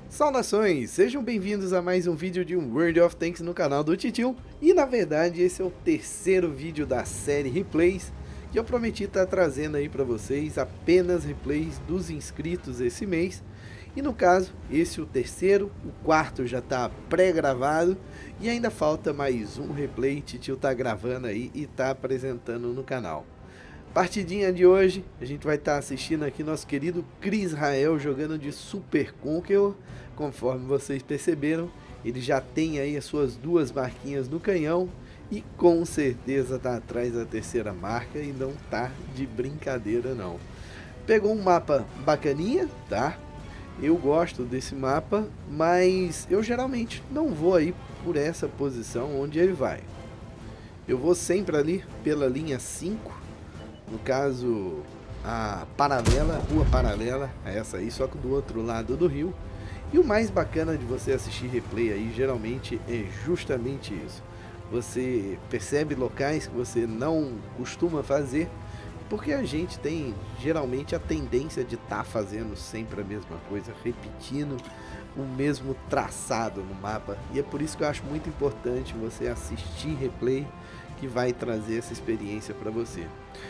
Saudações, sejam bem-vindos a mais um vídeo de World of Tanks no canal do Titio. E na verdade esse é o terceiro vídeo da série Replays, que eu prometi estar trazendo aí para vocês apenas replays dos inscritos esse mês. E no caso, esse é o terceiro, o quarto já está pré-gravado e ainda falta mais um replay. Titio tá gravando aí e tá apresentando no canal. Partidinha de hoje, a gente vai estar assistindo aqui nosso querido Chris Rael jogando de Super Conqueror. Conforme vocês perceberam, ele já tem aí as suas duas marquinhas no canhão e com certeza tá atrás da terceira marca e não tá de brincadeira não. Pegou um mapa bacaninha, tá? Eu gosto desse mapa, mas eu geralmente não vou aí por essa posição onde ele vai. Eu vou sempre ali pela linha 5. No caso, a paralela, rua paralela a essa aí, só que do outro lado do rio. E o mais bacana de você assistir replay aí, geralmente, é justamente isso. Você percebe locais que você não costuma fazer, porque a gente tem, geralmente, a tendência de estar fazendo sempre a mesma coisa, repetindo o mesmo traçado no mapa. E é por isso que eu acho muito importante você assistir replay, que vai trazer essa experiência para você.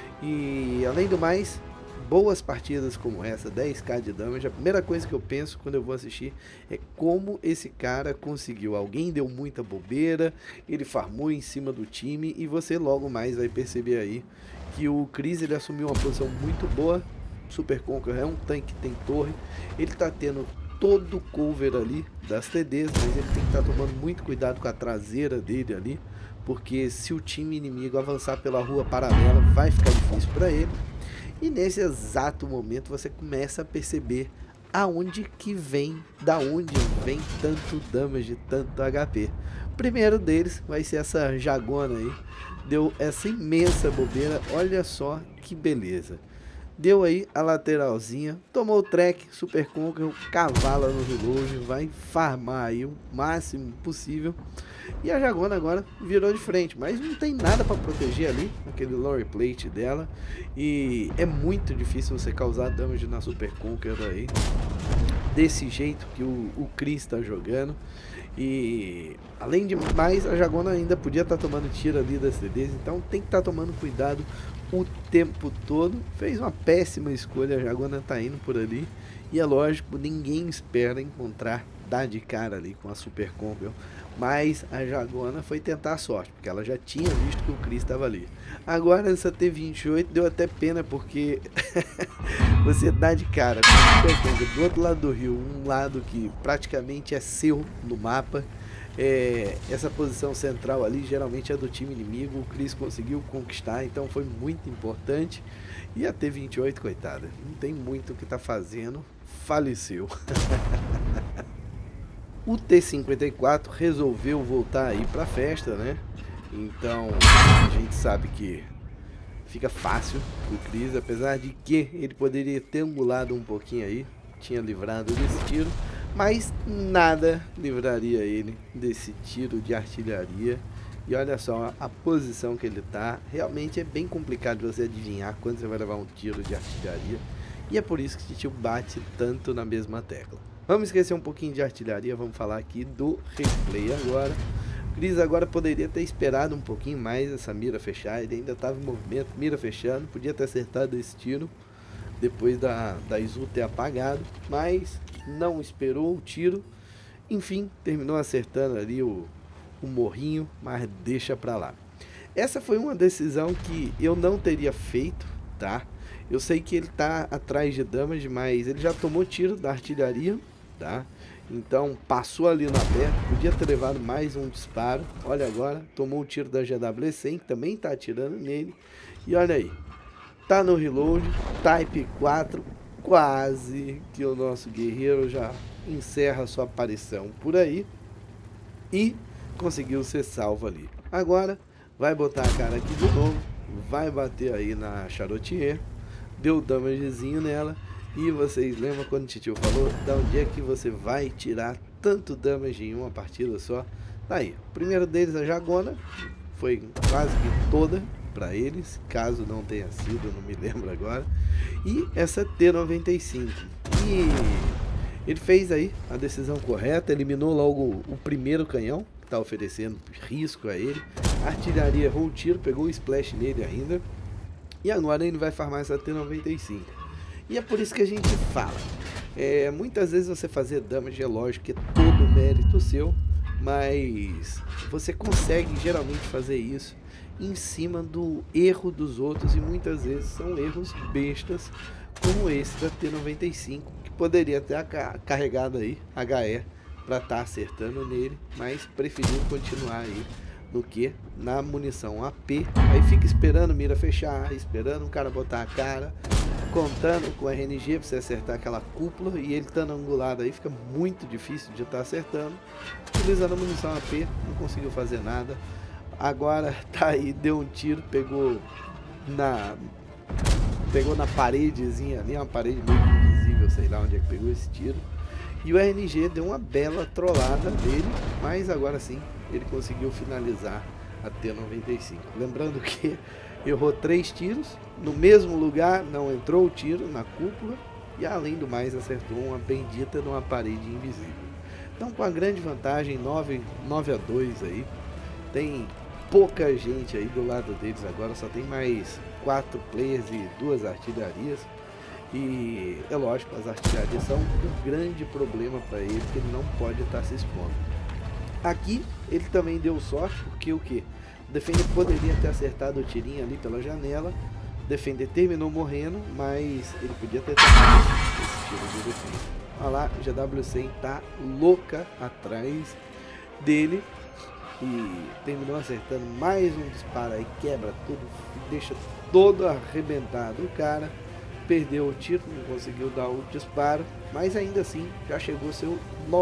E além do mais, boas partidas como essa, 10k de damage, a primeira coisa que eu penso quando eu vou assistir é como esse cara conseguiu. Alguém deu muita bobeira, ele farmou em cima do time e você logo mais vai perceber aí que o Chris ele assumiu uma posição muito boa. Super Conqueror é um tanque que tem torre, ele tá tendo todo o cover ali das TDs, mas ele tem que estar tomando muito cuidado com a traseira dele ali, porque se o time inimigo avançar pela rua paralela vai ficar difícil para ele. E nesse exato momento você começa a perceber aonde que vem, da onde vem tanto damage, tanto HP. O primeiro deles vai ser essa Jagona aí, deu essa imensa bobeira, olha só que beleza. Deu aí a lateralzinha, tomou o track, Super Conqueror, cavala no reload, vai farmar aí o máximo possível. E a Jagona agora virou de frente, mas não tem nada para proteger ali, aquele lower plate dela. E é muito difícil você causar damage na Super Conqueror aí, desse jeito que o Chris está jogando. E além de mais, a Jagona ainda podia estar tomando tiro ali das CDs, então tem que estar tomando cuidado o tempo todo. Fez uma péssima escolha, a Jagona tá indo por ali. E é lógico, ninguém espera encontrar, dar de cara ali com a Super Conqueror. Mas a Jagona foi tentar a sorte, porque ela já tinha visto que o Chris estava ali. Agora essa T28 deu até pena, porque você dá de cara com a Super Conqueror do outro lado do rio, um lado que praticamente é seu no mapa. Essa posição central ali geralmente é do time inimigo, o Chris conseguiu conquistar, então foi muito importante. E a T28, coitada, não tem muito o que tá fazendo, faleceu. O T54 resolveu voltar aí pra festa, né? Então a gente sabe que fica fácil o Chris, apesar de que ele poderia ter angulado um pouquinho aí, tinha livrado desse tiro, mas nada livraria ele desse tiro de artilharia. E olha só a posição que ele tá, realmente é bem complicado você adivinhar quando você vai levar um tiro de artilharia. E é por isso que o tio bate tanto na mesma tecla. Vamos esquecer um pouquinho de artilharia, vamos falar aqui do replay agora. O Chris agora poderia ter esperado um pouquinho mais essa mira fechar, ele ainda estava em movimento, mira fechando, podia ter acertado esse tiro depois da Izu ter apagado, mas não esperou o tiro. Enfim, terminou acertando ali o morrinho, mas deixa pra lá. Essa foi uma decisão que eu não teria feito, tá? Eu sei que ele tá atrás de damage, mas ele já tomou tiro da artilharia, tá? Então passou ali na perna, podia ter levado mais um disparo. Olha agora, tomou o tiro da GW100, que também tá atirando nele. E olha aí, tá no reload, Type 4, quase que o nosso guerreiro já encerra sua aparição por aí. E conseguiu ser salvo ali. Agora vai botar a cara aqui de novo, vai bater aí na Charotier, deu damagezinho nela. E vocês lembram quando o Titio falou da onde é que você vai tirar tanto damage em uma partida só? Tá aí, o primeiro deles, a Jagona, foi quase que toda para eles, caso não tenha sido, não me lembro agora. E essa T95, e Ele fez aí a decisão correta, eliminou logo o primeiro canhão, que está oferecendo risco a ele. A artilharia errou o tiro, pegou o splash nele ainda. E agora ele vai farmar essa T95. E é por isso que a gente fala. Muitas vezes você fazer damage é lógico que é todo mérito seu, mas você consegue geralmente fazer isso em cima do erro dos outros, e muitas vezes são erros bestas, como esse da T95, que poderia ter carregado aí HE para estar acertando nele, mas preferiu continuar aí no que na munição AP. Aí fica esperando mira fechar, esperando o cara botar a cara, contando com a RNG para você acertar aquela cúpula, e ele estando angulado aí fica muito difícil de estar acertando. Utilizando a munição AP, não conseguiu fazer nada. Agora tá aí, deu um tiro, pegou na paredezinha ali, uma parede meio invisível, sei lá onde é que pegou esse tiro. E o RNG deu uma bela trollada dele, mas agora sim ele conseguiu finalizar a T95. Lembrando que errou 3 tiros, no mesmo lugar não entrou o tiro na cúpula, e além do mais acertou uma bendita numa parede invisível. Então, com a grande vantagem, 9-2 aí, tem pouca gente aí do lado deles agora, só tem mais 4 players e 2 artilharias. E é lógico, as artilharias são um grande problema para ele, que ele não pode estar se expondo. Aqui ele também deu sorte, porque o que? O Defender poderia ter acertado o tirinho ali pela janela. O Defender terminou morrendo, mas ele podia ter tomado esse tiro do Defender. Olha lá, o GW100 tá louca atrás dele. E terminou acertando mais um disparo aí, quebra tudo, deixa todo arrebentado o cara. Perdeu o tiro, não conseguiu dar o disparo, mas ainda assim já chegou seu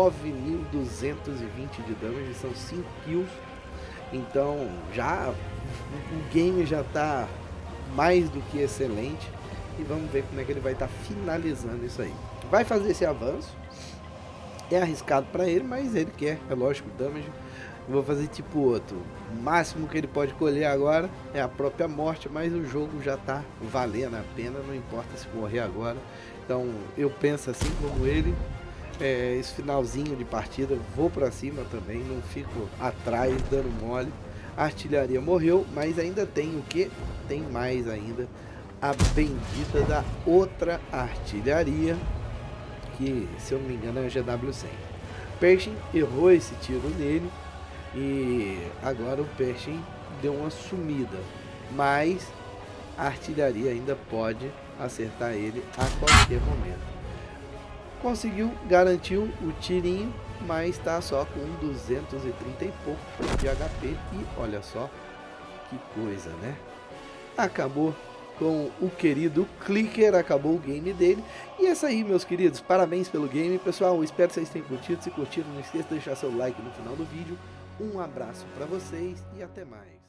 9.220 de damage, são 5 kills. Então já o game já está mais do que excelente, e vamos ver como é que ele vai estar finalizando isso aí. Vai fazer esse avanço, é arriscado para ele, mas ele quer, é lógico, damage. Eu vou fazer tipo outro. O máximo que ele pode colher agora é a própria morte, mas o jogo já tá valendo a pena, não importa se morrer agora. Então eu penso assim como ele, esse finalzinho de partida, vou pra cima também, não fico atrás dando mole. A artilharia morreu, mas ainda tem o que? Tem mais ainda, a bendita da outra artilharia, que se eu não me engano é a GW100. Pershing errou esse tiro nele, e agora o Pershing deu uma sumida, mas a artilharia ainda pode acertar ele a qualquer momento. Conseguiu, garantiu o tirinho, mas está só com 230 e pouco de HP, e olha só que coisa, né? Acabou com o querido Clicker, acabou o game dele. E é isso aí, meus queridos, parabéns pelo game, pessoal. Espero que vocês tenham curtido. Se curtiram, não esqueça de deixar seu like no final do vídeo. Um abraço para vocês e até mais.